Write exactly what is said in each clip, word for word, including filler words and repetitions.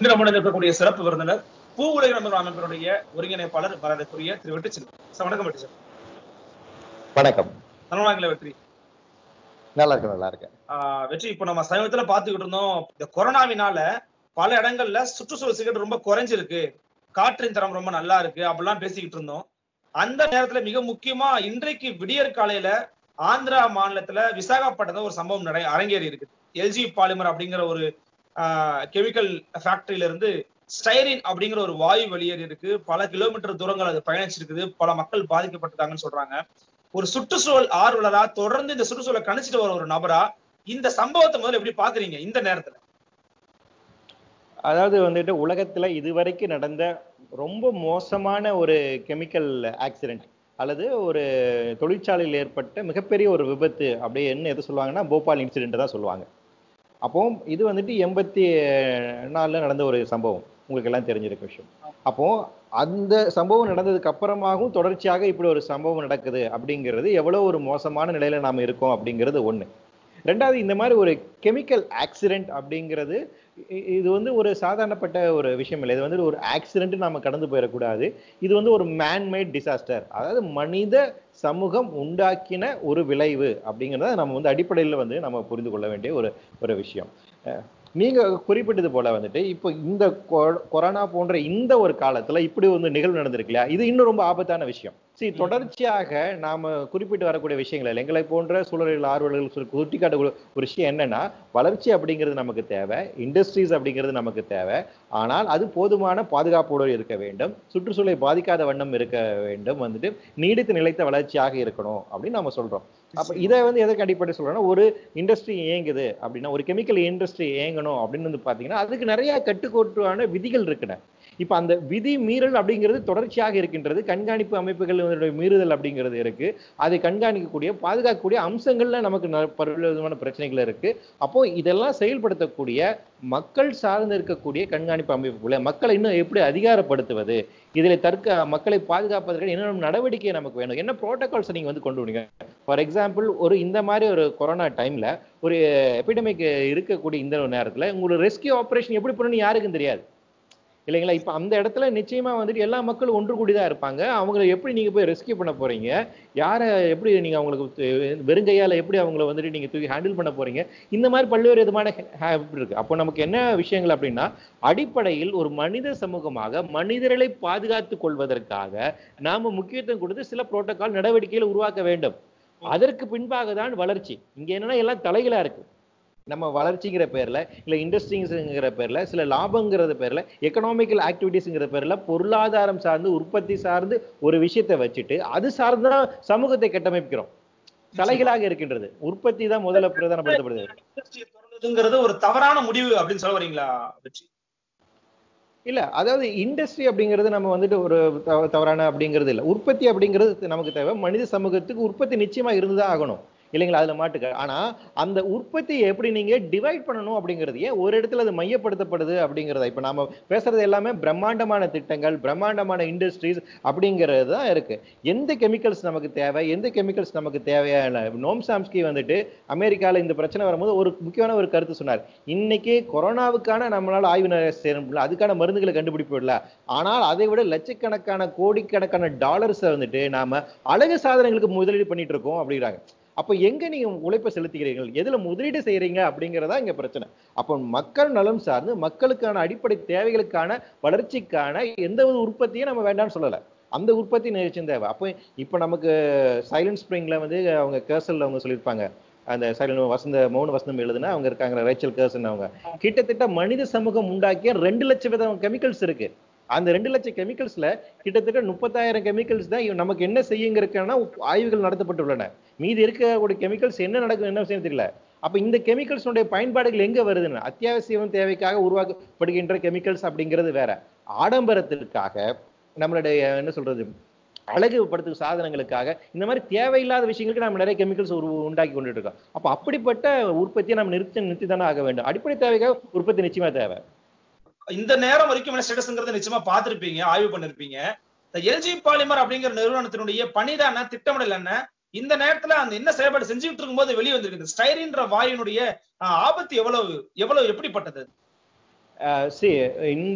இன்று நம்முடன் இருக்கக்கூடிய சிறப்பு விருந்தினர் பூ உலக நண்பர் அமைப்பினுடைய ஒருங்கிணைப்பாளர் வரக்கூடிய திரு வெற்றி செல்வம். வணக்கம் வெற்றி செல்வம். வணக்கம். நல்லா வெற்றி? நல்லா இருக்கு நல்லா இருக்கேன். வெற்றி, இப்போ நம்ம சமீபத்துல பாத்துக்கிட்டு இருந்தோம், இந்த கொரோனாவினால பல இடங்கள்ல சுற்றுச்சூழல் சிக்கல் ரொம்ப குறைஞ்சிருக்கு, காற்றின் தரம் ரொம்ப நல்லா இருக்கு அப்படிலாம் பேசிக்கிட்டு இருந்தோம். அந்த நேரத்துல மிக முக்கியமா இன்றைக்கு விடியற் காலையில ஆந்திரா மாநிலத்துல விசாகப்பட்டினத்துல ஒரு சம்பவம் நடை அரங்கேறி இருக்கு. எல்ஜி பாலிமர் அப்படிங்கிற ஒரு கெமிக்கல் ஃபேக்டரியில இருந்து ஸ்டைரின் அப்படிங்கிற ஒரு வாயு வெளியேறி இருக்கு. பல கிலோமீட்டர் தூரங்கள் அது பயணிச்சிருக்குது. பல மக்கள் பாதிக்கப்பட்டிருக்காங்கன்னு சொல்றாங்க. ஒரு சுற்றுச்சூழல் ஆர்வலரா, தொடர்ந்து இந்த சுற்றுச்சூழலை கணிச்சிட்டு வர ஒரு நபரா இந்த சம்பவத்தை முதல்ல எப்படி பாக்குறீங்க இந்த நேரத்துல? அதாவது வந்துட்டு உலகத்துல இதுவரைக்கும் நடந்த ரொம்ப மோசமான ஒரு கெமிக்கல் ஆக்சிடென்ட் அல்லது ஒரு தொழிற்சாலையில் ஏற்பட்ட மிகப்பெரிய ஒரு விபத்து அப்படி என்ன எது சொல்லுவாங்கன்னா போபால் இன்சிடென்ட் தான் சொல்லுவாங்க. அப்போ இது வந்துட்டு எண்பத்தி நாலுல நடந்த ஒரு சம்பவம், உங்களுக்கு எல்லாம் தெரிஞ்சிருக்க விஷயம். அப்போ அந்த சம்பவம் நடந்ததுக்கு அப்புறமாகவும் தொடர்ச்சியாக இப்படி ஒரு சம்பவம் நடக்குது அப்படிங்கிறது எவ்வளவு ஒரு மோசமான நிலையில நாம இருக்கோம் அப்படிங்கிறது ஒண்ணு. ரெண்டாவது, இந்த மாதிரி ஒரு கெமிக்கல் ஆக்சிடென்ட் அப்படிங்கிறது இது வந்து ஒரு சாதாரணப்பட்ட ஒரு விஷயம் இல்லை. இது வந்து ஒரு ஆக்சிடென்ட் நாம கடந்து போயிடக்கூடாது. இது வந்து ஒரு மேன்மேட் டிசாஸ்டர், அதாவது மனித சமூகம் உண்டாக்கின ஒரு விளைவு அப்படிங்கிறத நம்ம வந்து அடிப்படையில் வந்து நம்ம புரிந்து கொள்ள வேண்டிய ஒரு ஒரு விஷயம். நீங்க குறிப்பிட்டது போல வந்துட்டு இப்போ இந்த கொரோனா போன்ற இந்த ஒரு காலத்துல இப்படி ஒரு நிகழ்வு நடந்திருக்கு இல்லையா, இது இன்னும் ரொம்ப ஆபத்தான விஷயம். சரி, தொடர்ச்சியாக நாம குறிப்பிட்டு வரக்கூடிய விஷயங்கள் எங்களை போன்ற சூழலில் ஆர்வலர்கள் சுட்டிக்காட்டக்கூடிய ஒரு விஷயம் என்னன்னா, வளர்ச்சி அப்படிங்கிறது நமக்கு தேவை, இண்டஸ்ட்ரீஸ் அப்படிங்கிறது நமக்கு தேவை. ஆனால் அது போதுமான பாதுகாப்போடு இருக்க வேண்டும், சுற்றுச்சூழலை பாதிக்காத வண்ணம் இருக்க வேண்டும், வந்துட்டு நீடித்து நிலைத்த வளர்ச்சியாக இருக்கணும் அப்படின்னு நம்ம சொல்றோம். அப்ப இதை வந்து எதற்கு அடிப்படை சொல்றோம்னா, ஒரு இண்டஸ்ட்ரி இயங்குது அப்படின்னா, ஒரு கெமிக்கல் இண்டஸ்ட்ரி இயங்கணும் அப்படின்னு வந்து பாத்தீங்கன்னா அதுக்கு நிறைய கட்டுக்கோட்டான விதிகள் இருக்குன. இப்ப அந்த விதி மீறல் அப்படிங்கிறது தொடர்ச்சியாக இருக்கின்றது. கண்காணிப்பு அமைப்புகள் மீறுதல் அப்படிங்கிறது இருக்கு. அதை கண்காணிக்கக்கூடிய பாதுகாக்கக்கூடிய அம்சங்கள்ல நமக்கு பலவிதமான பிரச்சனைகள் இருக்கு. அப்போ இதெல்லாம் செயல்படுத்தக்கூடிய மக்கள் சார்ந்து இருக்கக்கூடிய கண்காணிப்பு அமைப்புகளை மக்களை இன்னும் எப்படி அதிகாரப்படுத்துவது, இதுல தற்க மக்களை பாதுகாப்பதற்கு என்ன நடவடிக்கை நமக்கு வேணும், என்ன புரோட்டோகால்ஸ் நீங்க வந்து கொண்டு வரீங்க. ஃபார் எக்ஸாம்பிள், ஒரு இந்த மாதிரி ஒரு கொரோனா டைம்ல ஒரு எபிடமிக் இருக்கக்கூடிய இந்த நேரத்துல உங்களோட ரெஸ்கியூ ஆபரேஷன் எப்படி பண்ணணும்னு யாருக்கும் தெரியாது இல்லைங்களா. இப்ப அந்த இடத்துல நிச்சயமா வந்துட்டு எல்லா மக்களும் ஒன்று கூடிதான் இருப்பாங்க. அவங்களை எப்படி நீங்க போய் ரெஸ்கியூ பண்ண போறீங்க, யாரை எப்படி நீங்க அவங்களுக்கு வெறுங்கையால எப்படி அவங்களை வந்துட்டு நீங்க தூக்கி ஹேண்டில் பண்ண போறீங்க, இந்த மாதிரி பல்வேறு விதமான இருக்கு. அப்போ நமக்கு என்ன விஷயங்கள் அப்படின்னா, அடிப்படையில் ஒரு மனித சமூகமாக மனிதர்களை பாதுகாத்துக் கொள்வதற்காக நாம முக்கியத்துவம் கொடுத்து சில புரோட்டோகால் நடவடிக்கைகளை உருவாக்க வேண்டும். அதற்கு பின்பாக தான் வளர்ச்சி. இங்க என்னன்னா எல்லாம் தலைகளா இருக்கு. நம்ம வளர்ச்சிங்கிற பேர்ல இல்ல இண்டஸ்ட்ரீஸ்ங்கிற பேர்ல சில லாபங்கிறது பேர்ல எக்கனாமிக்கல் ஆக்டிவிட்டிஸ்ங்கிற பேர்ல பொருளாதாரம் சார்ந்து உற்பத்தி சார்ந்து ஒரு விஷயத்தை வச்சுட்டு அது சார்ந்துதான் சமூகத்தை கட்டமைக்கிறோம். தலைகளாக இருக்கின்றது. உற்பத்தி தான் முதல்ல பிரதானப்படுத்தப்படுது. ஒரு தவறான முடிவு அப்படின்னு சொல்ல வரீங்களா வெற்றி? இல்ல, அதாவது இண்டஸ்ட்ரி அப்படிங்கிறது நம்ம வந்துட்டு ஒரு தவறான அப்படிங்கிறது இல்ல. உற்பத்தி அப்படிங்கிறது நமக்கு தேவை. மனித சமூகத்துக்கு உற்பத்தி நிச்சயமா இருந்துதான் ஆகணும் இல்லைங்களா, அதுல மாட்டுக்க. ஆனா அந்த உற்பத்தியை எப்படி நீங்க டிவைட் பண்ணணும் அப்படிங்கிறது, ஏன் ஒரு இடத்துல அது மையப்படுத்தப்படுது அப்படிங்கிறத. இப்ப நாம பேசுறது எல்லாமே பிரம்மாண்டமான திட்டங்கள், பிரம்மாண்டமான இண்டஸ்ட்ரீஸ் அப்படிங்கிறது தான் இருக்கு. எந்த கெமிக்கல்ஸ் நமக்கு தேவை, எந்த கெமிக்கல்ஸ் நமக்கு தேவையான. நோம் சாம்ஸ்கி வந்துட்டு அமெரிக்கால இந்த பிரச்சனை வரும்போது ஒரு முக்கியமான ஒரு கருத்து சொன்னார். இன்னைக்கு கொரோனாவுக்கான நம்மளால ஆய்வு செய்ய முடியல, அதுக்கான மருந்துகளை கண்டுபிடிப்பதில்ல, ஆனால் அதை விட லட்சக்கணக்கான கோடிக்கணக்கான டாலர்ஸ் வந்துட்டு நாம அழகு சாதனங்களுக்கு முதலீடு பண்ணிட்டு இருக்கோம் அப்படிங்கிறாங்க. அப்ப எங்க நீங்க உழைப்பை செலுத்துகிறீர்கள், எதுல முதலீடு செய்யறீங்க அப்படிங்கறதா இங்க பிரச்சனை. அப்ப மக்கள் நலம் சார்ந்து மக்களுக்கான அடிப்படை தேவைகளுக்கான வளர்ச்சிக்கான எந்த ஒரு உற்பத்தியும் நம்ம வேண்டாம்னு சொல்லல. அந்த உற்பத்தி நிச்சயம் தேவை. அப்போ இப்ப நமக்கு சைலண்ட் ஸ்பிரிங்ல வந்து அவங்க கேர்சல் அவங்க சொல்லியிருப்பாங்க, அந்த சைலண்ட் வசந்த மௌன வசந்தம் எழுதுனா அவங்க இருக்காங்க ரேச்சல் கேர்சன். அவங்க கிட்டத்தட்ட மனித சமூகம் உண்டாக்கிய ரெண்டு லட்சம் விதம் கெமிக்கல்ஸ் இருக்கு. அந்த ரெண்டு லட்சம் கெமிக்கல்ஸ்ல கிட்டத்தட்ட முப்பத்தாயிரம் கெமிக்கல்ஸ் தான் நமக்கு என்ன செய்யுங்கிறதுக்கான ஆய்வுகள் நடத்தப்பட்டுள்ளன. மீதி இருக்கக்கூடிய கெமிக்கல்ஸ் என்ன நடக்கும் என்ன விஷயம் தெரியல. அப்ப இந்த கெமிக்கல்ஸோட பயன்பாடுகள் எங்க வருதுன்னு, அத்தியாவசியம் தேவைக்காக உருவாக்கப்படுகின்ற கெமிக்கல்ஸ் அப்படிங்கிறது வேற, ஆடம்பரத்திற்காக நம்மளுடைய என்ன சொல்றது அழகுபடுத்தும் சாதனங்களுக்காக இந்த மாதிரி தேவையில்லாத விஷயங்களுக்கு நம்ம நிறைய கெமிக்கல்ஸ் உண்டாக்கி கொண்டுட்டு இருக்கோம். அப்ப அப்படிப்பட்ட உற்பத்தியை நம்ம நிறுத்தி நிறுத்தி தானே ஆக வேண்டும். அடிப்படை தேவைக்காக உற்பத்தி நிச்சயமா தேவை. இந்த நேரம் வரைக்கும் என்ன ஸ்டேட்டஸ்ங்கிறத நிச்சயமா பார்த்திருப்பீங்க, ஆய்வு பண்ணிருப்பீங்க. இந்த எல்ஜி பாலிமர் அப்படிங்கிற நிறுவனத்தினுடைய பணிதான திட்டமிடல் என்ன, இந்த நேரத்துல அந்த என்ன செயல்பாடு செஞ்சுட்டு இருக்கும்போது வெளியே வந்திருக்கு ஸ்டைரின்ற வாயுனுடைய ஆபத்து எவ்வளவு எவ்வளவு எப்படிப்பட்டது? சி இந்த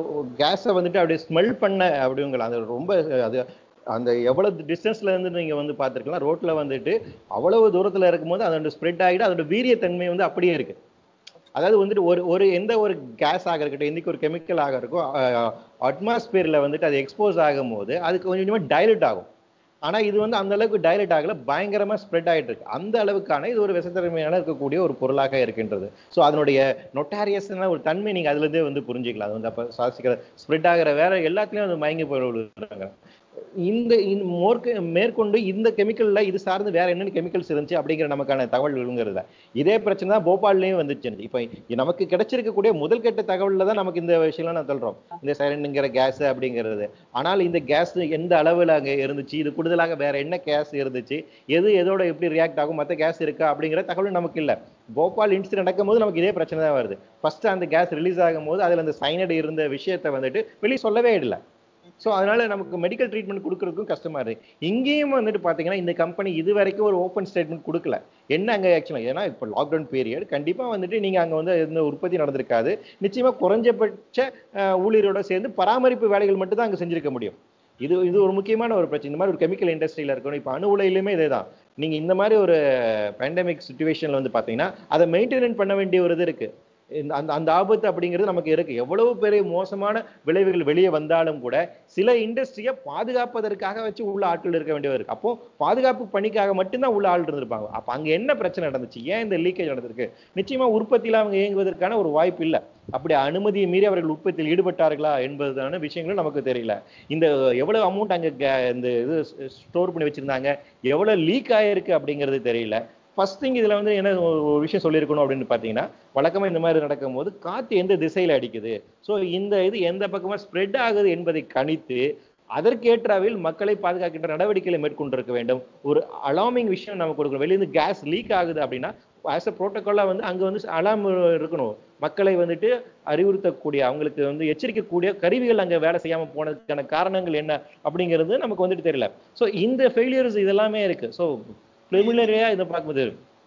கேஸை வந்துட்டு அப்படியே ஸ்மெல் பண்ண அப்படிங்களா, அது ரொம்ப அது அந்த எவ்வளவு டிஸ்டன்ஸ்ல இருந்து நீங்க வந்து பார்த்துருக்கலாம், ரோட்ல வந்துட்டு அவ்வளவு தூரத்துல இருக்கும்போது அதோட ஸ்ப்ரெட் ஆகிட்டு அதோட வீரியத்தன்மை வந்து அப்படியே இருக்கு. அதாவது வந்துட்டு ஒரு ஒரு எந்த ஒரு கேஸ் ஆக இருக்கட்டும், எந்த ஒரு கெமிக்கல் ஆக இருக்கும், அட்மாஸ்பியர்ல வந்துட்டு அது எக்ஸ்போஸ் ஆகும் போது அதுக்கு கொஞ்சம் கொஞ்சமா டைலூட் ஆகும். ஆனா இது வந்து அந்த அளவுக்கு டைலட் ஆகல, பயங்கரமா ஸ்ப்ரெட் ஆயிட்டு இருக்கு. அந்த அளவுக்கான இது ஒரு விஷத்தன்மையான இருக்கக்கூடிய ஒரு பொருளாக இருக்கின்றது. ஸோ அதனுடைய நொட்டாரியஸ்னா ஒரு தன்மை நீங்க அதுல இருந்தே வந்து புரிஞ்சுக்கலாம். அது வந்து அப்ப சுவாசிக்கிற ஸ்ப்ரெட் ஆகிற வேற எல்லாத்துலயும் அது மயங்கி போயிடுறாங்க. இந்த மோர்க்கு மேற்கொண்டு இந்த கெமிக்கல்ல இது சார்ந்து வேற என்னென்ன கெமிக்கல்ஸ் இருந்துச்சு அப்படிங்கிற நமக்கான தகவல்ங்கிறத இதே பிரச்சனை தான் போபால்லையும் வந்துச்சு. இப்ப நமக்கு கிடைச்சிருக்கக்கூடிய முதல் கட்ட தகவல்ல தான் நமக்கு இந்த விஷயம்லாம் நான் சொல்றோம், இந்த சைலண்ட்ங்கிற கேஸ் அப்படிங்கிறது. ஆனால் இந்த கேஸ் எந்த அளவுல அங்க இருந்துச்சு, இது கூடுதலாக வேற என்ன கேஸ் இருந்துச்சு, எது எதோட எப்படி ரியாக்ட் ஆகும், மற்ற கேஸ் இருக்கா அப்படிங்கிற தகவல் நமக்கு இல்ல. போபால் இன்சிடென்ட் நடக்கும் போது நமக்கு இதே பிரச்சனை தான் வருது. ஃபர்ஸ்ட் அந்த கேஸ் ரிலீஸ் ஆகும் போது அதுல அந்த சைனட் இருந்த விஷயத்தை வந்துட்டு வெளியே சொல்லவே இல்லை. ஸோ அதனால நமக்கு மெடிக்கல் ட்ரீட்மெண்ட் கொடுக்கறதுக்கும் கஷ்டமா இருக்கு. இங்கேயும் வந்துட்டு பாத்தீங்கன்னா இந்த கம்பெனி இது வரைக்கும் ஒரு ஓப்பன் ஸ்டேட்மெண்ட் கொடுக்கல. என்ன அங்க ஆக்சுவலா, ஏன்னா இப்போ லாக்டவுன் பீரியட் கண்டிப்பா வந்துட்டு நீங்க அங்க வந்து எந்த உற்பத்தி நடந்திருக்காது. நிச்சயமா குறைஞ்சபட்ச ஊழியரோட சேர்ந்து பராமரிப்பு வேலைகள் மட்டும் தான் அங்க செஞ்சிருக்க முடியும். இது இது ஒரு முக்கியமான ஒரு பிரச்சனை. இந்த மாதிரி ஒரு கெமிக்கல் இண்டஸ்ட்ரியில இருக்கணும். இப்போ அணு உலையிலுமே இதே தான். நீங்க இந்த மாதிரி ஒரு பேண்டமிக் சுச்சுவேஷன்ல வந்து பாத்தீங்கன்னா அதை மெயின்டைன் பண்ண வேண்டிய ஒரு இது இருக்கு. அந்த அந்த ஆபத்து அப்படிங்கிறது நமக்கு இருக்கு. எவ்வளவு பெரிய மோசமான விளைவுகள் வெளியே வந்தாலும் கூட சில இண்டஸ்ட்ரியை பாதுகாப்பதற்காக வச்சு உள்ள ஆட்கள் இருக்க வேண்டியது இருக்கு. அப்போ பாதுகாப்பு பணிக்காக மட்டும்தான் உள்ள ஆள் இருந்திருப்பாங்க. அப்ப அங்க என்ன பிரச்சனை நடந்துச்சு, ஏன் இந்த லீக்கேஜ் நடந்திருக்கு? நிச்சயமா உற்பத்தியில அவங்க இயங்குவதற்கான ஒரு வாய்ப்பு இல்லை. அப்படி அனுமதியை மீறி அவர்கள் உற்பத்தியில் ஈடுபட்டார்களா என்பதான விஷயங்களும் நமக்கு தெரியல. இந்த எவ்வளவு அமௌண்ட் அங்க இந்த இது ஸ்டோர் பண்ணி வச்சிருந்தாங்க, எவ்வளவு லீக் ஆயிருக்கு அப்படிங்கிறது தெரியல. ஃபர்ஸ்ட் திங் இதுல வந்து என்ன ஒரு விஷயம் சொல்லியிருக்கணும் அப்படின்னு பாத்தீங்கன்னா, வழக்கமா இந்த மாதிரி நடக்கும் போது காத்து எந்த திசையில அடிக்குது, ஸோ இந்த இது எந்த பக்கமா ஸ்ப்ரெட் ஆகுது என்பதை கணித்து அதற்கேற்றவில் மக்களை பாதுகாக்கின்ற நடவடிக்கைகளை மேற்கொண்டிருக்க வேண்டும். ஒரு அலார்மிங் விஷயம் நம்ம கொடுக்கணும். வெளியிருந்து கேஸ் லீக் ஆகுது அப்படின்னா ஆஸ் அ புரோட்டோகாலா வந்து அங்க வந்து அலாம் இருக்கணும். மக்களை வந்துட்டு அறிவுறுத்தக்கூடிய, அவங்களுக்கு வந்து எச்சரிக்கக்கூடிய கருவிகள் அங்க வேலை செய்யாம போனதுக்கான காரணங்கள் என்ன அப்படிங்கிறது நமக்கு வந்துட்டு தெரியல. ஸோ இந்த ஃபெயிலியர்ஸ் இதெல்லாமே இருக்கு. ஸோ பிரிமினரியா இதை பார்க்கும்போது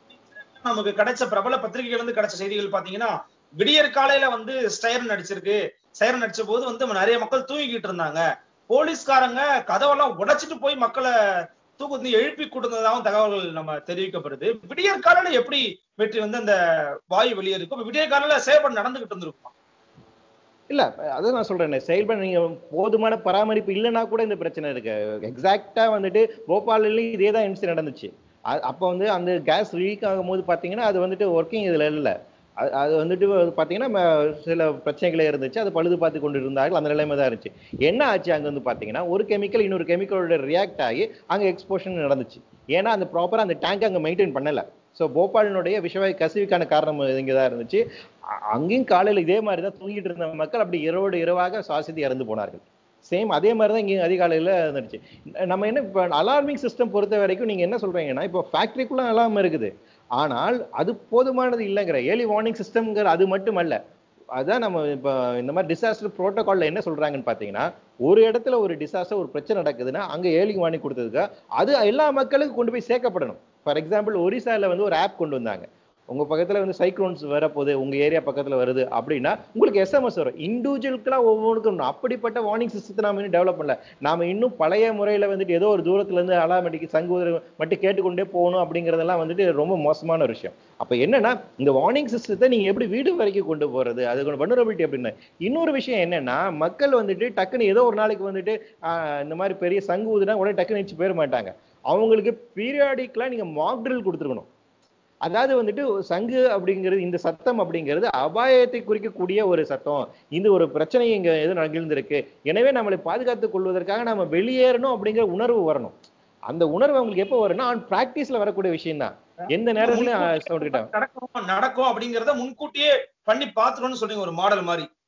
நமக்கு கிடைச்ச பிரபல பத்திரிகைகள் இருந்து கிடைச்ச செய்திகள் பாத்தீங்கன்னா, விடியற் காலையில வந்து ஸ்டைரன் அடிச்சிருக்கு. சைரன் அடிச்ச போது வந்து நிறைய மக்கள் தூங்கிட்டு இருந்தாங்க. போலீஸ்காரங்க கதவெல்லாம் உடைச்சிட்டு போய் மக்களை தூக்கத்தை எழுப்பி கொடுத்ததாகவும் தகவல்கள் நம்ம தெரிவிக்கப்படுது. விடியற் காலையில எப்படி வெற்றி வந்து அந்த வாயு வெளியே இருக்கும்? விடியற் காலையில செயல்பாடு நடந்துகிட்டு இருந்திருக்கும். இல்ல அதான் நான் சொல்றேன், செயல்பாடு நீங்க போதுமான பராமரிப்பு இல்லைன்னா கூட இந்த பிரச்சனை இருக்கு. எக்ஸாக்டா வந்துட்டு போபாலிலையும் இதே தான் இன்சிடென்ட் நடந்துச்சு. அப்போ வந்து அந்த கேஸ் லீக் ஆகும் போது பாத்தீங்கன்னா அது வந்துட்டு ஒர்க்கிங் இதுல இல்லை. அது வந்துட்டு பாத்தீங்கன்னா சில பிரச்சனைகளே இருந்துச்சு. அது பழுது பார்த்து கொண்டு இருந்தார்கள். அந்த நிலைமை தான் இருந்துச்சு. என்ன ஆச்சு, அங்க வந்து பாத்தீங்கன்னா ஒரு கெமிக்கல் இன்னொரு கெமிக்கலோட ரியாக்ட் ஆகி அங்க எக்ஸ்போஷன் நடந்துச்சு. ஏன்னா அந்த ப்ராப்பரா அந்த டேங்க் அங்க மெயின்டைன் பண்ணல. ஸோ போபாலினுடைய விஷவாயு கசிவுக்கான காரணம் இங்கதான் இருந்துச்சு. அங்கேயும் காலையில இதே மாதிரிதான் தூங்கிட்டு இருந்த மக்கள் அப்படி இரவோடு இரவாக சுவாசித்து இறந்து போனார்கள். சேம் அதே மாதிரிதான் இங்கே அதிகாலையில இருந்துச்சு. நம்ம என்ன இப்போ அலார்மிங் சிஸ்டம் பொறுத்த வரைக்கும் நீங்க என்ன சொல்றீங்கன்னா, இப்போ ஃபேக்டரிக்குள்ள அலார்ம் இருக்குது, ஆனால் அது போதுமானது இல்லைங்கிற ஏர்லி வார்னிங் சிஸ்டம்ங்கிற அது மட்டும் அல்ல. அதான் நம்ம இப்போ இந்த மாதிரி டிசாஸ்டர் புரோட்டோகால்ல என்ன சொல்றாங்கன்னு பாத்தீங்கன்னா, ஒரு இடத்துல ஒரு டிசாஸ்டர் ஒரு பிரச்சனை நடக்குதுன்னா அங்க ஏர்லி வார்னிங் கொடுத்ததுக்கு அது எல்லா மக்களுக்கும் கொண்டு போய் சேர்க்கப்படணும். ஃபார் எக்ஸாம்பிள் ஒரிசால வந்து ஒரு ஆப் கொண்டு வந்தாங்க. உங்க பக்கத்துல வந்து சைக்ளோன்ஸ் வரப்போகுது, உங்க ஏரியா பக்கத்துல வருது அப்படின்னா உங்களுக்கு எஸ்எம்எஸ் வரும். இண்டிவிஜுவலுக்குலாம் ஒவ்வொன்றுக்கும் அப்படிப்பட்ட வார்னிங் சிஸ்டத்தை நாம இன்னும் டெவலப் பண்ணல. நாம இன்னும் பழைய முறையில வந்துட்டு ஏதோ ஒரு தூரத்துல இருந்து அலாமட்டிக்கு சங்கு மட்டும் கேட்டுக்கொண்டே போகணும் அப்படிங்கறதெல்லாம் வந்துட்டு ரொம்ப மோசமான ஒரு விஷயம். அப்ப என்னன்னா, இந்த வார்னிங் சிஸ்டத்தை நீங்க எப்படி வீடு வரைக்கும் கொண்டு போறது, அதுக்கு வல்னரபிலிட்டி அப்படின்னு. இன்னொரு விஷயம் என்னன்னா, மக்கள் வந்துட்டு டக்குன்னு ஏதோ ஒரு நாளைக்கு வந்துட்டு இந்த மாதிரி பெரிய சங்கு ஊதுனா உடனே டக்குன்னு நினைச்சு போயிட மாட்டாங்க. அவங்களுக்கு பீரியாடிக்கலா நீங்க மாக் ட்ரில் கொடுத்துருக்கணும். அதாவது வந்துட்டு சங்கு அப்படிங்கிறது, இந்த சத்தம் அப்படிங்கிறது அபாயத்தை குறிக்கக்கூடிய ஒரு சத்தம். இந்த ஒரு பிரச்சனை இங்க எது நிகழ்ந்திருக்கு, எனவே நம்மளை பாதுகாத்துக் கொள்வதற்காக நம்ம வெளியேறணும் அப்படிங்கிற உணர்வு வரணும். அந்த உணர்வு அவங்களுக்கு எப்போ வரும்னா பிராக்டிஸ்ல வரக்கூடிய விஷயம் தான். எந்த நேரத்துல நடக்கும் நடக்கும் அப்படிங்கறத முன்கூட்டியே பண்ணி பாத்துக்கணும்னு சொல்றீங்க, ஒரு மாடல் மாதிரி.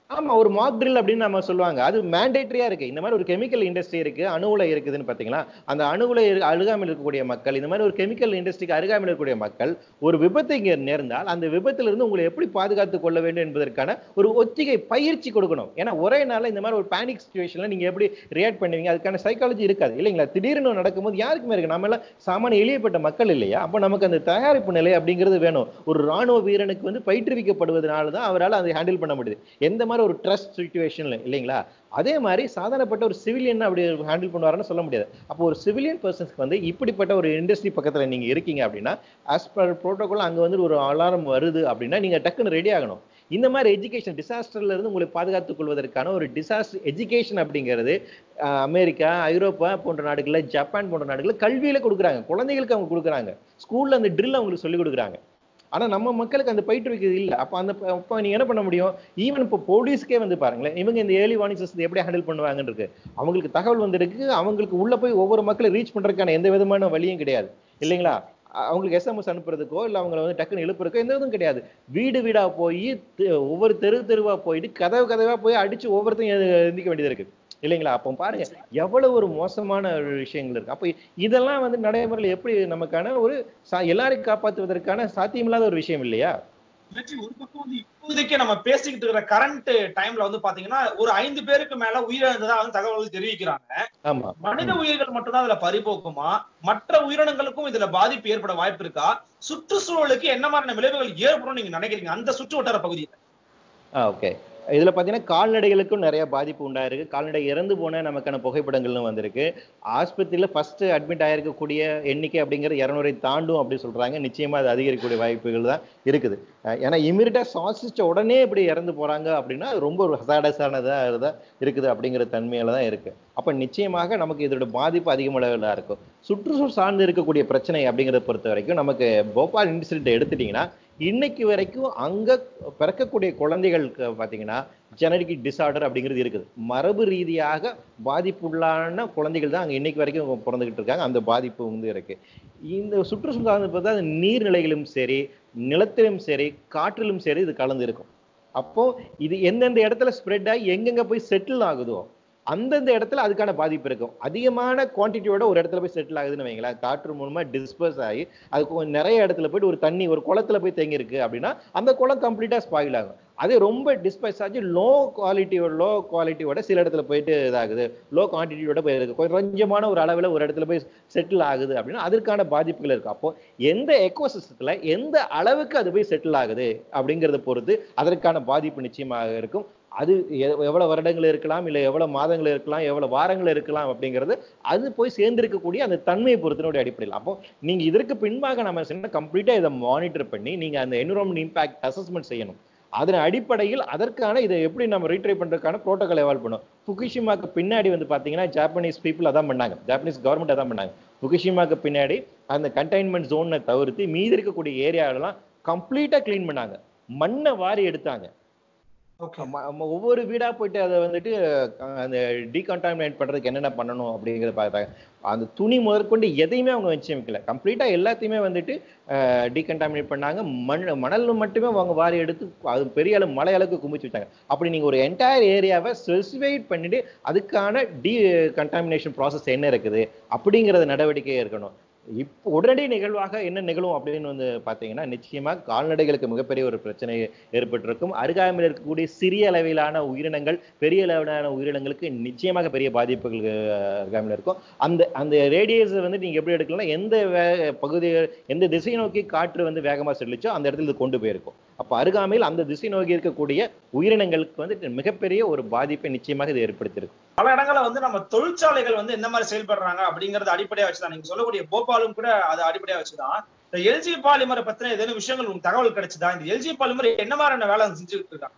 ஆமா, ஒரு மாக் ட்ரில் அப்படின்னு நம்ம சொல்லுவாங்க. அது மேண்டேட்டரியா இருக்கு. இந்த மாதிரி ஒரு கெமிக்கல் இண்டஸ்ட்ரி இருக்கு, அணு உலை இருக்குதுன்னு பாத்தீங்களா? அந்த அணு உலை அருகாமையில் இருக்கக்கூடிய மக்கள், இந்த மாதிரி ஒரு கெமிக்கல் இண்டஸ்ட்ரிக்கு அருகாமையில் இருக்கக்கூடிய மக்கள், ஒரு விபத்து இங்க நேர்ந்தால் அந்த விபத்துல இருந்து உங்களை எப்படி பாதுகாத்துக் கொள்ள வேண்டும் என்பதற்கான ஒரு ஒத்திகை பயிற்சி கொடுக்கணும். ஏன்னா ஒரே நாள்ல இந்த மாதிரி ஒரு பேனிக் சிச்சுவேஷன்ல நீங்க எப்படி ரியாக்ட் பண்ணுவீங்க, அதுக்கான சைக்காலஜி இருக்காது இல்லைங்களா? திடீர்னு நடக்கும்போது யாருக்குமே இருக்கு, நம்ம எல்லாம் சாமானிய எளியப்பட்ட மக்கள் இல்லையா? அப்ப நமக்கு அந்த தயாரிப்பு நிலை அப்படிங்கிறது வேணும். ஒரு ராணுவ வீரனுக்கு வந்து பயிற்றுவிக்கப்படுவதனால தான் அவரால் அதை ஹேண்டில் பண்ண முடியுது. எந்த மாதிரி ஒரு ட்ரஸ்ட் சிச்சுவேஷன்ல இல்லைங்களா? அதே மாதிரி சாதாரணப்பட்ட ஒரு சிவிலியன் அப்படி ஹேண்டில் பண்ணுவாருன்னு சொல்ல முடியாது. அப்போ ஒரு சிவிலியன் பர்சன்ஸ்க்கு வந்து இப்படிப்பட்ட ஒரு இண்டஸ்ட்ரி பக்கத்துல நீங்க இருக்கீங்க அப்படின்னா, ஆஸ் பர் புரோட்டோகால் அங்க வந்து ஒரு அலாரம் வருது அப்படின்னா நீங்க டக்குன்னு ரெடி ஆகணும். இந்த மாதிரி எஜுகேஷன் டிசாஸ்டர்ல இருந்து உங்களை பாதுகாத்துக் கொள்வதற்கான ஒரு டிசாஸ்டர் எஜுகேஷன் அப்படிங்கிறது அஹ், அமெரிக்கா, ஐரோப்பா போன்ற நாடுகள்ல, ஜப்பான் போன்ற நாடுகள்ல கல்வியில கொடுக்குறாங்க. குழந்தைகளுக்கு அவங்க கொடுக்குறாங்க. ஸ்கூல்ல அந்த ட்ரில் அவங்களுக்கு சொல்லி கொடுக்குறாங்க. ஆனா நம்ம மக்களுக்கு அந்த பயிற்றுவிக்கிறது இல்ல. அப்ப அந்த அப்ப நீங்க என்ன பண்ண முடியும்? ஈவன் இப்போ போலீஸ்க்கே வந்து பாருங்களேன், இவங்க இந்த ஏர்லி வார்னிங் சிஸ்டத்தை எப்படி ஹேண்டில் பண்ணுவாங்கன்னு இருக்கு. அவங்களுக்கு தகவல் வந்திருக்கு, அவங்களுக்கு உள்ள போய் ஒவ்வொரு மக்களை ரீச் பண்றதுக்கான எந்த விதமான வழியும் கிடையாது இல்லைங்களா? அ- அவங்களுக்கு எஸ்எம்எஸ் அனுப்புறதுக்கோ இல்ல அவங்களை வந்து டக்குன்னு எழுப்புறதுக்கோ எந்த இதுவும் கிடையாது. வீடு வீடா போய் ஒவ்வொரு தெரு தெருவா போயிட்டு கதவு கதவா போய் அடிச்சு ஒவ்வொருத்தையும் எந்திக்க வேண்டியது இருக்கு இல்லைங்களா? அப்போ பாருங்க எவ்வளவு ஒரு மோசமான ஒரு விஷயங்கள் இருக்கு. அப்ப இதெல்லாம் வந்து நடைமுறையில் எப்படி நமக்கான ஒரு சா- எல்லாரையும் காப்பாற்றுவதற்கான சாத்தியமில்லாத ஒரு விஷயம் இல்லையா? வெற்றி ஒரு பக்கம் வந்து இப்போதைக்கு நம்ம பேசிக்கிட்டு இருக்கிற கரண்ட் டைம்ல வந்து பாத்தீங்கன்னா ஒரு ஐந்து பேருக்கு மேல உயிரிழந்ததா வந்து தகவல்கள் தெரிவிக்கிறாங்க. ஆமா. மனித ம். உயிர்கள் மட்டும்தான் அதுல பறிபோக்குமா, மற்ற உயிரினங்களுக்கும் இதுல பாதிப்பு ஏற்பட வாய்ப்பு இருக்கா? சுற்றுச்சூழலுக்கு என்ன மாதிரியான விளைவுகள் ஏற்படும் நீங்க நினைக்கிறீங்க அந்த சுற்று வட்டார பகுதியில்? ஆ, ஓகே. இதுல பாத்தீங்கன்னா கால்நடைகளுக்கும் நிறைய பாதிப்பு உண்டாயிருக்கு. கால்நடை இறந்து போன நமக்கான புகைப்படங்களும் வந்திருக்கு. ஆஸ்பத்திரியில ஃபர்ஸ்ட் அட்மிட் ஆயிருக்கக்கூடிய எண்ணிக்கை அப்படிங்கிறது இருநூறை தாண்டும் அப்படி சொல்றாங்க. நிச்சயமா அது அதிகரிக்கக்கூடிய வாய்ப்புகள் தான் இருக்குது. அஹ் ஏன்னா இமிடியா சுவாசிச்ச உடனே இப்படி இறந்து போறாங்க அப்படின்னா அது ரொம்ப ஒரு ஹசாடஸானதா தான் இருக்குது அப்படிங்கிற தன்மையில தான் இருக்கு. அப்ப நிச்சயமாக நமக்கு இதோட பாதிப்பு அதிகமளவில் இருக்கும். சுற்றுச்சூழல் சார்ந்து இருக்கக்கூடிய பிரச்சனை அப்படிங்கிறத பொறுத்த வரைக்கும் நமக்கு போபால் இன்சிடென்ட் எடுத்துட்டீங்கன்னா இன்னைக்கு வரைக்கும் அங்க பிறக்கக்கூடிய குழந்தைகளுக்கு பாத்தீங்கன்னா ஜெனடிக் டிசார்டர் அப்படிங்கிறது இருக்குது. மரபு ரீதியாக பாதிப்புள்ளான குழந்தைகள் தான் அங்க இன்னைக்கு வரைக்கும் பிறந்துகிட்டு இருக்காங்க. அந்த பாதிப்பு வந்து இருக்கு. இந்த சுற்றுச்சூழல் பார்த்தா நீர்நிலைகளும் சரி, நிலத்திலும் சரி, காற்றிலும் சரி இது கலந்து இருக்கும். அப்போ இது எந்தெந்த இடத்துல ஸ்ப்ரெட் ஆகி எங்கெங்க போய் செட்டில் ஆகுதோ அந்தந்த இடத்துல அதுக்கான பாதிப்பு இருக்கும். அதிகமான குவான்டிட்டியோட ஒரு இடத்துல போய் செட்டில் ஆகுதுன்னு வைங்களேன், காற்று மூலமா டிஸ்பர்ஸ் ஆகி அது கொஞ்சம் நிறைய இடத்துல போயிட்டு ஒரு தண்ணி ஒரு குளத்துல போய் தேங்கி இருக்கு அப்படின்னா அந்த குளம் கம்ப்ளீட்டா ஸ்பாயில் ஆகும். அதே ரொம்ப டிஸ்பர்ஸ் ஆகி லோ குவாலிட்டியோட லோ குவாலிட்டியோட சில இடத்துல போயிட்டு இதாகுது, லோ குவான்டிட்டியோட போயிருக்கு, கொஞ்சமான ஒரு அளவில் ஒரு இடத்துல போய் செட்டில் ஆகுது அப்படின்னா அதற்கான பாதிப்புகள் இருக்கு. அப்போ எந்த எக்கோசிஸ்டத்துல எந்த அளவுக்கு அது போய் செட்டில் ஆகுது அப்படிங்கிறத பொறுத்து அதற்கான பாதிப்பு நிச்சயமாக இருக்கும். அது எ- எவ்வளவு வருடங்கள் இருக்கலாம், இல்ல எவ்வளவு மாதங்கள் இருக்கலாம், எவ்வளவு வாரங்கள் இருக்கலாம் அப்படிங்கிறது அது போய் சேர்ந்திருக்கக்கூடிய அந்த தன்மையை பொறுத்தினுடைய அடிப்படையில். அப்போ நீங்க இதற்கு பின்பாக நம்ம கம்ப்ளீட்டா இதை மானிட்டர் பண்ணி நீங்க அந்த என்விரான்மெண்ட் இம்பாக்ட் அசஸ்மெண்ட் செய்யணும். அதன் அடிப்படையில் அதற்கான இதை எப்படி நம்ம ரீட்ரை பண்றதுக்கான புரோட்டோகால் எவால்வ் பண்ணும். புகுஷிமாக்கு பின்னாடி வந்து பாத்தீங்கன்னா ஜாப்பனீஸ் பீப்புள் அதான் பண்ணாங்க, ஜாப்பனீஸ் கவர்மெண்ட் அதான் பண்ணாங்க. புகுஷிமாக்கு பின்னாடி அந்த கண்டெய்ன்மெண்ட் ஜோனை தவிர்த்து மீதி இருக்கக்கூடிய ஏரியாவெல்லாம் கம்ப்ளீட்டா கிளீன் பண்ணாங்க, மண்ணை வாரி எடுத்தாங்க. ஓகே. ஆமா, ஆமா, ஒவ்வொரு வீடா போயிட்டு அதை வந்துட்டு அஹ், அந்த டீகண்டாமினேட் பண்றதுக்கு என்னென்ன பண்ணணும் அப்படிங்கறத பார்த்தாங்க. அந்த துணி முதற்கொண்டு எதையுமே அவங்க வச்சு வைக்கல, கம்ப்ளீட்டா எல்லாத்தையுமே வந்துட்டு டீகண்டாமினேட் பண்ணாங்க. மண் மணல் மட்டுமே அவங்க வாரி எடுத்து அது பெரிய அளவு மலை அளவுக்கு குமிச்சு வச்சாங்க. அப்படி நீங்க ஒரு என்டையர் ஏரியாவை ஸ்பெசிஃபைட் பண்ணிட்டு அதுக்கான டீ கண்டாமினேஷன் ப்ராசஸ் என்ன இருக்குது அப்படிங்கறது நடவடிக்கை இருக்கணும். இப்போ உடனடி நிகழ்வாக என்ன நிகழும் அப்படின்னு வந்து பாத்தீங்கன்னா நிச்சயமா கால்நடைகளுக்கு மிகப்பெரிய ஒரு பிரச்சனை ஏற்பட்டிருக்கும். அருகாமையில் இருக்கக்கூடிய சிறிய அளவிலான உயிரினங்கள் பெரிய அளவிலான உயிரினங்களுக்கு நிச்சயமாக பெரிய பாதிப்புகள் அஹ், அருகாமையில் இருக்கும். அந்த அந்த ரேடியஸ் வந்து நீங்க எப்படி எடுக்கலாம், எந்த வே- பகுதி எந்த திசை நோக்கி காற்று வந்து வேகமா செல்லுச்சோ அந்த இடத்துல இது கொண்டு போயிருக்கும். அப்ப அருகாமையில் அந்த திசை நோக்கி இருக்கக்கூடிய உயிரினங்களுக்கு வந்து மிகப்பெரிய ஒரு பாதிப்பை நிச்சயமாக இது ஏற்படுத்தியிருக்கும். பல இடங்கள்ல வந்து நம்ம தொழிற்சாலைகள் வந்து எந்த மாதிரி செயல்படுறாங்க அப்படிங்கறத அடிப்படையா வச்சுதான் நீங்க சொல்லக்கூடிய போபாலும் கூட அதை அடிப்படையா வச்சுதான் இந்த எல்ஜி பாலிமரை பத்தின ஏதேனும் விஷயங்கள் உங்களுக்கு தகவல் கிடைச்சதா? இந்த எல்ஜி பாலிமர் என்ன மாதிரியான வேலை செஞ்சுட்டு இருக்காங்க?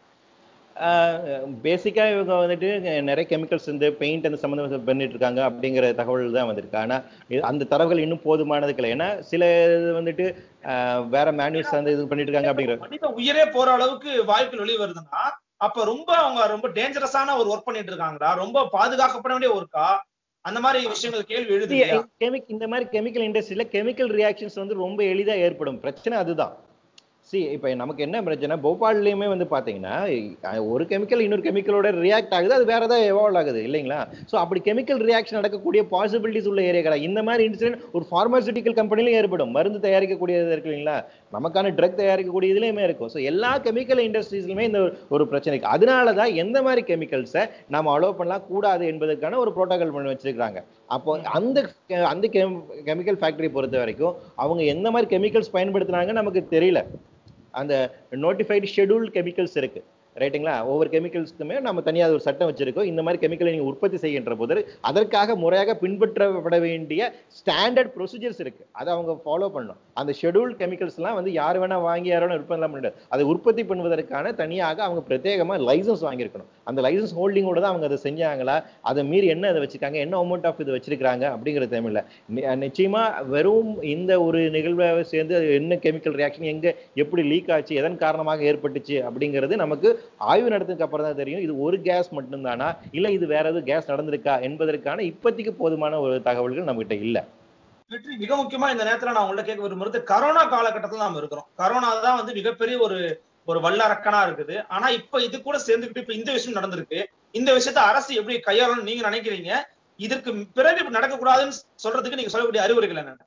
பேசிக்கா இவங்க வந்துட்டு நிறைய கெமிக்கல்ஸ் வந்து பெயிண்ட் அந்த சம்பந்தம் பண்ணிட்டு இருக்காங்க அப்படிங்கிற தகவல் தான் வந்திருக்கு. ஆனா இது- அந்த தரவுகள் இன்னும் போதுமானதுக்கு இல்லை. ஏன்னா சில இது வந்துட்டு அஹ், வேற மேனுவல்ஸ் வந்து இது பண்ணிட்டு இருக்காங்க அப்படிங்கிற மனித உயிரே போற அளவுக்கு வாய்ப்புகள் வெளியே வருதுன்னா அப்ப ரொம்ப அவங்க ரொம்ப டேஞ்சரஸான ஒரு ஒர்க் பண்ணிட்டு இருக்காங்களா? ரொம்ப பாதுகாக்கப்பட வேண்டிய ஒர்க்கா? அந்த மாதிரி விஷயங்கள் கேள்வி எழுது இல்லையா? கெமிக் இந்த மாதிரி கெமிக்கல் இண்டஸ்ட்ரியில கெமிக்கல் ரியாக்ஷன்ஸ் வந்து ரொம்ப எளிதா ஏற்படும். பிரச்சனை அதுதான். சி இப்ப நமக்கு என்ன பிரச்சனை, போபால்லையுமே வந்து பாத்தீங்கன்னா அஹ், ஒரு கெமிக்கல் இன்னொரு கெமிக்கலோட ரியாக்ட் ஆகுது, அது வேற ஏதாவது எவால்வ் ஆகுது இல்லைங்களா? ஸோ அப்படி கெமிக்கல் ரியாக்ஷன் நடக்கக்கூடிய பாசிபிலிட்டிஸ் உள்ள ஏரியா இந்த மாதிரி இன்சிடென்ட் ஒரு பார்மாசூட்டிக்கல் கம்பெனிலும் ஏற்படும். மருந்து தயாரிக்கக்கூடியது இருக்கு இல்லைங்களா, நமக்கான ட்ரக் தயாரிக்கக்கூடிய இதுலயுமே இருக்கும். ஸோ எல்லா கெமிக்கல் இண்டஸ்ட்ரீஸ்லுமே இந்த ஒரு ஒரு பிரச்சனை இருக்கு. அதனால தான் எந்த மாதிரி கெமிக்கல்ஸை நம்ம அலோவ் பண்ணலாம் கூடாது என்பதற்கான ஒரு புரோட்டோகால் பண்ணி வச்சிருக்காங்க. அப்போ அந்த அந்த கெமிக்கல் ஃபேக்டரி பொறுத்த வரைக்கும் அவங்க எந்த மாதிரி கெமிக்கல்ஸ் பயன்படுத்துனாங்க நமக்கு தெரியல. அந்த நோட்டிஃபைடு ஷெட்யூல் கெமிக்கல்ஸ் இருக்கு ரைட்டுங்களா, ஒவ்வொரு கெமிக்கல்ஸ்க்குமே நம்ம தனியாக ஒரு சட்டம் வச்சிருக்கோம். இந்த மாதிரி கெமிக்கலை நீங்க உற்பத்தி செய்கின்ற போது அதற்காக முறையாக பின்பற்றப்பட வேண்டிய ஸ்டாண்டர்ட் ப்ரொசீஜர்ஸ் இருக்கு, அதை அவங்க ஃபாலோ பண்ணணும். அந்த ஷெட்யூல் கெமிக்கல்ஸ் எல்லாம் வந்து யார் வேணா வாங்கி யாரும் விற்பனை பண்ண, அதை உற்பத்தி பண்ணுவதற்கான தனியாக அவங்க பிரத்யேகமா லைசன்ஸ் வாங்கியிருக்கணும். அந்த லைசன்ஸ் ஹோல்டிங்கோட தான் அவங்க அதை செஞ்சாங்களா, அதை மீறி என்ன அதை வச்சிருக்காங்க, என்ன அமௌண்ட் ஆஃப் இது வச்சிருக்காங்க அப்படிங்கிறது தேவையில்லை. நிச்சயமா வெறும் இந்த ஒரு நிகழ்வை சேர்ந்து என்ன கெமிக்கல் ரியாக்ஷன் எங்க எப்படி லீக் ஆச்சு, எதன் காரணமாக ஏற்பட்டுச்சு அப்படிங்கிறது நமக்கு ஆய்வு நடத்துக்கு அப்புறம் தான் தெரியும். இது ஒரு கேஸ் மட்டும்தானா இல்ல இது வேற ஏதாவது கேஸ் நடந்திருக்கா என்பதற்கான இப்போதைக்கு போதுமான ஒரு தகவல்கள் நம்ம கிட்ட இல்ல. வெற்றி, மிக முக்கியமா இந்த நேரத்துல நான் உங்கள்ட்ட கேட்க விரும்புறது, கரோனா காலகட்டத்துல நாம இருக்கிறோம். கரோனா தான் வந்து மிகப்பெரிய ஒரு ஒரு வல்லரக்கனா இருக்குது. ஆனா இப்ப இது கூட சேர்ந்துக்கிட்டு இப்ப இந்த விஷயம் நடந்திருக்கு. இந்த விஷயத்த அரசு எப்படி கையாளணும்னு நீங்க நினைக்கிறீங்க? இதற்கு பிறகு இப்ப நடக்கக்கூடாதுன்னு சொல்றதுக்கு நீங்க சொல்லக்கூடிய அறிவுரைகள் என்ன?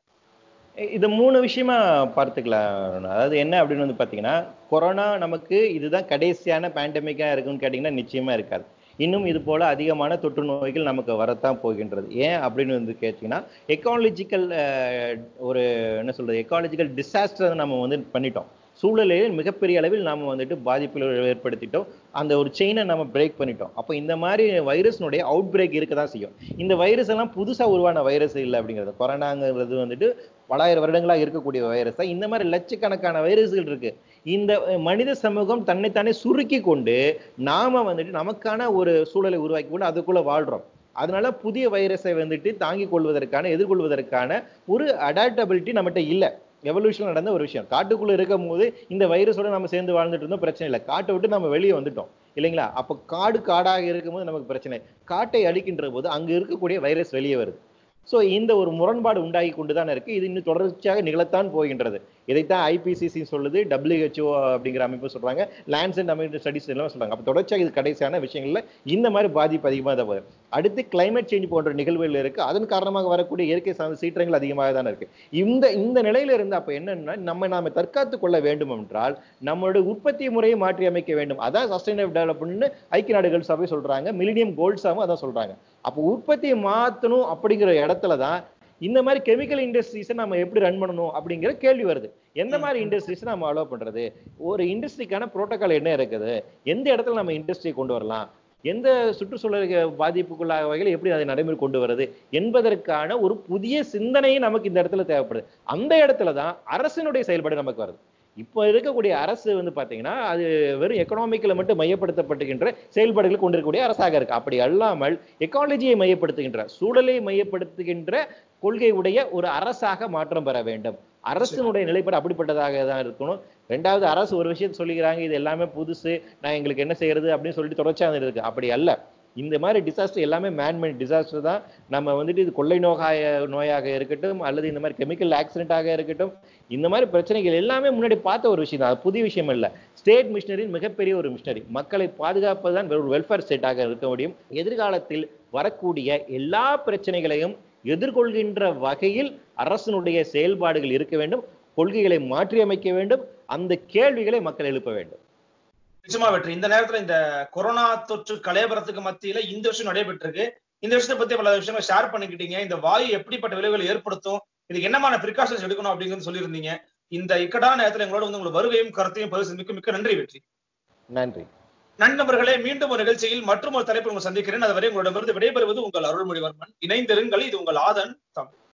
இது மூணு விஷயமா பார்த்துக்கலாம். அதாவது என்ன அப்படின்னு வந்து பாத்தீங்கன்னா, கொரோனா நமக்கு இதுதான் கடைசியான பேண்டமிக்கா இருக்குன்னு கேட்டீங்கன்னா நிச்சயமா இருக்காது. இன்னும் இது போல அதிகமான தொற்று நோய்கள் நமக்கு வரத்தான் போகின்றது. ஏன் அப்படின்னு வந்து கேட்டீங்கன்னா, எக்காலஜிக்கல் ஒரு என்ன சொல்றது எக்காலஜிக்கல் டிசாஸ்டர் நம்ம வந்து பண்ணிட்டோம். சூழலில் மிகப்பெரிய அளவில் நாம வந்துட்டு பாதிப்புகள் ஏற்படுத்திட்டோம். அந்த ஒரு செயினை நம்ம பிரேக் பண்ணிட்டோம். அப்போ இந்த மாதிரி வைரஸ்னுடைய அவுட் பிரேக் இருக்க தான் செய்யும். இந்த வைரஸ் எல்லாம் புதுசா உருவான வைரஸ் இல்லை அப்படிங்கிறது. கொரோனாங்கிறது வந்துட்டு பலாயிரம் வருடங்களாக இருக்கக்கூடிய வைரஸ் தான். இந்த மாதிரி லட்சக்கணக்கான வைரஸ்கள் இருக்கு. இந்த மனித சமூகம் தன்னைத்தானே சுருக்கி கொண்டு நாம வந்துட்டு நமக்கான ஒரு சூழலை உருவாக்கி கொண்டு அதுக்குள்ள வாழ்றோம். அதனால புதிய வைரஸை வந்துட்டு தாங்கிக் கொள்வதற்கான எதிர்கொள்வதற்கான ஒரு அடாப்டபிலிட்டி நம்மகிட்ட இல்லை. எவல்யூஷன் நடந்த ஒரு விஷயம். காட்டுக்குள்ள இருக்கும் போது இந்த வைரஸோட நம்ம சேர்ந்து வாழ்ந்துட்டு இருந்தோம், பிரச்சனை இல்லை. காட்டை விட்டு நம்ம வெளியே வந்துட்டோம் இல்லைங்களா? அப்போ காடு காடாக இருக்கும்போது நமக்கு பிரச்சனை. காட்டை அழிக்கின்ற போது அங்க இருக்கக்கூடிய வைரஸ் வெளியே வருது. ஸோ இந்த ஒரு முரண்பாடு உண்டாகி கொண்டுதான் இருக்கு. இது இன்னும் தொடர்ச்சியாக நிகழத்தான் போகின்றது. இதைத்தான் ஐபிசிசி சொல்லுது, டபிள்யூஹெச்ஓ அப்படிங்கிற அமைப்பு சொல்றாங்க, லான்செட் அமெரிக்கன் ஸ்டடிஸ் எல்லாம் சொல்றாங்க. அப்போ தொடர்ச்சியாக இது கடைசியான விஷயங்கள்ல இந்த மாதிரி பாதிப்பு அதிகமாக தான் வரும். அடுத்து கிளைமேட் சேஞ்ச் போன்ற நிகழ்வுகள் இருக்கு. அதன் காரணமாக வரக்கூடிய இயற்கை சார்ந்த சீற்றங்கள் அதிகமாக தான் இருக்கு. இந்த இந்த நிலையில இருந்து அப்ப என்னன்னா, நம்ம நாம தற்காத்துக் கொள்ள வேண்டும் என்றால் நம்மளுடைய உற்பத்தி முறையை மாற்றி அமைக்க வேண்டும். அதான் சஸ்டைனபிள் டெவலப்மெண்ட் ஐக்கிய நாடுகள் சபை சொல்றாங்க, மில்லினியம் கோல்ஸாவும் அதான் சொல்றாங்க. அப்போ உற்பத்தியை மாற்றணும் அப்படிங்கிற இடத்துல தான் இந்த மாதிரி கெமிக்கல் இண்டஸ்ட்ரீஸை நம்ம எப்படி ரன் பண்ணணும் அப்படிங்கிற கேள்வி வருது. எந்த மாதிரி இண்டஸ்ட்ரீஸ் நம்ம அலோவ் பண்றது, ஒரு இண்டஸ்ட்ரிக்கான புரோட்டோகால் என்ன இருக்குது, எந்த இடத்துல நம்ம இண்டஸ்ட்ரியை கொண்டு வரலாம், எந்த சுற்றுச்சூழல் பாதிப்புக்குள்ளாக வகையில் எப்படி அதை நடைமுறை கொண்டு வருது என்பதற்கான ஒரு புதிய சிந்தனையை நமக்கு இந்த இடத்துல தேவைப்படுது. அந்த இடத்துல தான் அரசினுடைய செயல்பாடு நமக்கு வருது. இப்போ இருக்கக்கூடிய அரசு வந்து பாத்தீங்கன்னா அது வெறும் எக்கனாமிக்கில் மட்டும் மையப்படுத்தப்பட்டுகின்ற செயல்பாடுகளை கொண்டிருக்கக்கூடிய அரசாக இருக்கு. அப்படி அல்லாமல் எக்காலஜியை மையப்படுத்துகின்ற, சூழலை மையப்படுத்துகின்ற கொள்கை உடைய ஒரு அரசாக மாற்றம் பெற வேண்டும். அரசினுடைய நிலைப்பாடு அப்படிப்பட்டதாக தான் இருக்கணும். ரெண்டாவது, அரசு ஒரு விஷயத்தை சொல்லிக்கிறாங்க, இது எல்லாமே புதுசு, நான் எங்களுக்கு என்ன செய்யறது அப்படின்னு சொல்லிட்டு தொடர்ச்சியாக இருக்கு. அப்படி அல்ல. இந்த மாதிரி டிசாஸ்டர் எல்லாமே மேன்மேட் டிசாஸ்டர் தான். நம்ம வந்துட்டு இது கொள்ளை நோகாய நோயாக இருக்கட்டும் அல்லது இந்த மாதிரி கெமிக்கல் ஆக்சிடென்டாக இருக்கட்டும், இந்த மாதிரி பிரச்சனைகள் எல்லாமே முன்னாடி பார்த்த ஒரு விஷயம் தான். அது புதிய விஷயம் இல்லை. ஸ்டேட் மிஷனரின் மிகப்பெரிய ஒரு மிஷனரி. மக்களை பாதுகாப்பதுதான் ஒரு வெல்ஃபேர் ஸ்டேட்டாக இருக்க முடியும். எதிர்காலத்தில் வரக்கூடிய எல்லா பிரச்சனைகளையும் எதிர்கொள்கின்ற வகையில் அரசினுடைய செயல்பாடுகள் இருக்க வேண்டும். கொள்கைகளை மாற்றி அமைக்க வேண்டும். அந்த கேள்விகளை மக்கள் எழுப்ப வேண்டும். நிச்சயமா வெற்றி. இந்த நேரத்துல இந்த கொரோனா தொற்று கலையபரத்துக்கு மத்தியில இந்த விஷயம் நடைபெற்றிருக்கு. இந்த விஷயத்தை பத்தி பல விஷயங்களை ஷேர் பண்ணிக்கிட்டீங்க. இந்த வாயு எப்படிப்பட்ட விளைவுகளை ஏற்படுத்தும், இதுக்கு என்னமான பிரிகாஷன்ஸ் எடுக்கணும் அப்படிங்கிறது சொல்லியிருந்தீங்க. இந்த இக்கட்டான நேரத்துல எங்களோட வந்து உங்களோட வருகையும் கருத்தையும் பதிவு மிக்க மிக்க நன்றி வெற்றி. நன்றி நண்பர்களே, மீண்டும் ஒரு நிகழ்ச்சியில் மற்றும் ஒரு தலைப்பு உங்களை சந்திக்கிறேன். அதுவரை உங்களிடமிருந்து விடைபெறுவது உங்கள் அருள்மொழிவர்மன். இணைந்திருங்கள். இது உங்கள் ஆதன் தமிழ்.